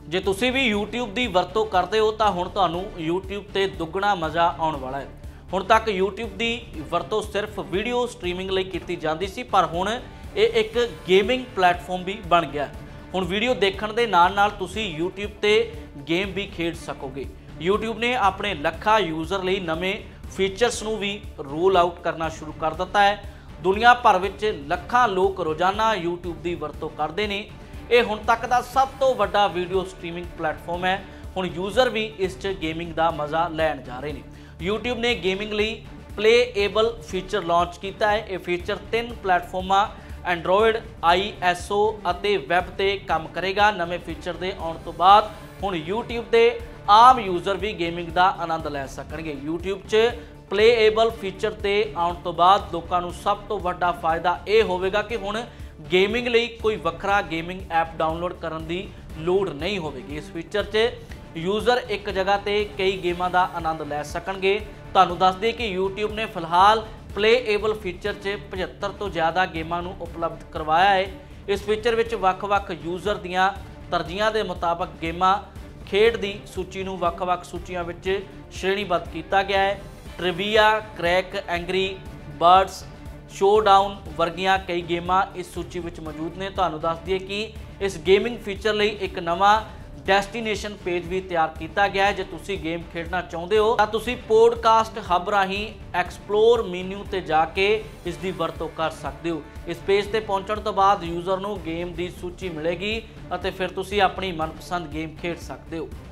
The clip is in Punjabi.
ਜੇ ਤੁਸੀਂ ਵੀ YouTube ਦੀ ਵਰਤੋਂ ਕਰਦੇ ਹੋ ਤਾਂ ਹੁਣ ਤੁਹਾਨੂੰ YouTube ਤੇ ਦੁੱਗਣਾ ਮਜ਼ਾ ਆਉਣ ਵਾਲਾ ਹੈ। ਹੁਣ ਤੱਕ YouTube ਦੀ ਵਰਤੋਂ ਸਿਰਫ ਵੀਡੀਓ ਸਟ੍ਰੀਮਿੰਗ ਲਈ ਕੀਤੀ ਜਾਂਦੀ ਸੀ, ਪਰ ਹੁਣ ਇਹ ਇੱਕ ਗੇਮਿੰਗ ਪਲੇਟਫਾਰਮ ਵੀ ਬਣ ਗਿਆ। ਹੁਣ ਵੀਡੀਓ ਦੇਖਣ ਦੇ ਨਾਲ ਤੁਸੀਂ YouTube ਤੇ ਗੇਮ ਵੀ ਖੇਡ ਸਕੋਗੇ। YouTube ਨੇ ਆਪਣੇ ਲੱਖਾਂ ਯੂਜ਼ਰ ਲਈ ਨਵੇਂ ਫੀਚਰਸ ਨੂੰ ਵੀ ਰੋਲ ਆਊਟ ਕਰਨਾ ਸ਼ੁਰੂ ਕਰ ਦਿੱਤਾ ਹੈ। ਦੁਨੀਆ ਭਰ ਵਿੱਚ ਲੱਖਾਂ ਲੋਕ ਰੋਜ਼ਾਨਾ YouTube ਦੀ ਵਰਤੋਂ ਕਰਦੇ ਨੇ। ਇਹ ਹੁਣ ਤੱਕ ਦਾ ਸਭ ਤੋਂ ਵੱਡਾ ਵੀਡੀਓ ਸਟ੍ਰੀਮਿੰਗ ਪਲੇਟਫਾਰਮ ਹੈ। ਹੁਣ ਯੂਜ਼ਰ ਵੀ ਇਸ 'ਚ ਗੇਮਿੰਗ ਦਾ ਮਜ਼ਾ ਲੈਣ ਜਾ ਰਹੇ ਨੇ। YouTube ਨੇ ਗੇਮਿੰਗ ਲਈ ਪਲੇਏਬਲ ਫੀਚਰ ਲਾਂਚ ਕੀਤਾ ਹੈ। ਇਹ ਫੀਚਰ 3 ਪਲੇਟਫਾਰਮਾਂ ਐਂਡਰੋਇਡ, ISO ਅਤੇ ਵੈਬ ਤੇ ਕੰਮ ਕਰੇਗਾ। ਨਵੇਂ ਫੀਚਰ ਦੇ ਆਉਣ ਤੋਂ ਬਾਅਦ ਹੁਣ YouTube ਦੇ ਆਮ ਯੂਜ਼ਰ ਵੀ ਗੇਮਿੰਗ ਦਾ ਆਨੰਦ ਲੈ ਸਕਣਗੇ। YouTube 'ਚ ਪਲੇਏਬਲ ਫੀਚਰ ਤੇ ਆਉਣ ਤੋਂ ਬਾਅਦ ਲੋਕਾਂ ਨੂੰ ਸਭ ਤੋਂ ਵੱਡਾ ਫਾਇਦਾ ਇਹ ਹੋਵੇਗਾ ਕਿ ਹੁਣ ਗੇਮਿੰਗ ਲਈ ਕੋਈ ਵੱਖਰਾ ਗੇਮਿੰਗ ਐਪ ਡਾਊਨਲੋਡ ਕਰਨ ਦੀ ਲੋੜ ਨਹੀਂ ਹੋਵੇਗੀ। ਇਸ ਫੀਚਰ 'ਚ ਯੂਜ਼ਰ ਇੱਕ ਜਗ੍ਹਾ ਤੇ ਕਈ ਗੇਮਾਂ ਦਾ ਆਨੰਦ ਲੈ ਸਕਣਗੇ। ਤੁਹਾਨੂੰ ਦੱਸ ਦਈਏ ਕਿ YouTube ਨੇ ਫਿਲਹਾਲ ਪਲੇਏਬਲ ਫੀਚਰ 'ਚ 75 ਤੋਂ ਜ਼ਿਆਦਾ ਗੇਮਾਂ ਨੂੰ ਉਪਲਬਧ ਕਰਵਾਇਆ ਹੈ। ਇਸ ਫੀਚਰ ਵਿੱਚ ਵੱਖ-ਵੱਖ ਯੂਜ਼ਰ ਦੀਆਂ ਤਰਜੀਹਾਂ ਦੇ ਮੁਤਾਬਕ ਗੇਮਾਂ ਖੇਡ ਦੀ ਸੂਚੀ ਨੂੰ ਵੱਖ-ਵੱਖ ਸੂਚੀਆਂ ਵਿੱਚ ਸ਼੍ਰੇਣੀਬੱਧ ਕੀਤਾ ਗਿਆ ਹੈ। Trivia, crack, angry birds, showdown ਵਰਗੀਆਂ ਕਈ ਗੇਮਾਂ ਇਸ ਸੂਚੀ ਵਿੱਚ ਮੌਜੂਦ ਨੇ। ਤੁਹਾਨੂੰ ਦੱਸ ਦਈਏ ਕਿ ਇਸ ਗੇਮਿੰਗ ਫੀਚਰ ਲਈ ਇੱਕ ਨਵਾਂ ਡੈਸਟੀਨੇਸ਼ਨ ਪੇਜ ਵੀ ਤਿਆਰ ਕੀਤਾ ਗਿਆ ਹੈ। ਜੇ ਤੁਸੀਂ ਗੇਮ ਖੇਡਣਾ ਚਾਹੁੰਦੇ ਹੋ ਤਾਂ ਤੁਸੀਂ ਪੋਡਕਾਸਟ ਹੱਬ ਰਾਹੀਂ ਐਕਸਪਲੋਰ ਮੈਨੂ ਤੇ ਜਾ ਕੇ ਇਸ ਦੀ ਵਰਤੋਂ ਕਰ ਸਕਦੇ ਹੋ। ਇਸ ਪੇਜ ਤੇ ਪਹੁੰਚਣ ਤੋਂ ਬਾਅਦ ਯੂਜ਼ਰ ਨੂੰ ਗੇਮ ਦੀ ਸੂਚੀ ਮਿਲੇਗੀ ਅਤੇ ਫਿਰ ਤੁਸੀਂ ਆਪਣੀ ਮਨਪਸੰਦ ਗੇਮ ਖੇਡ ਸਕਦੇ ਹੋ।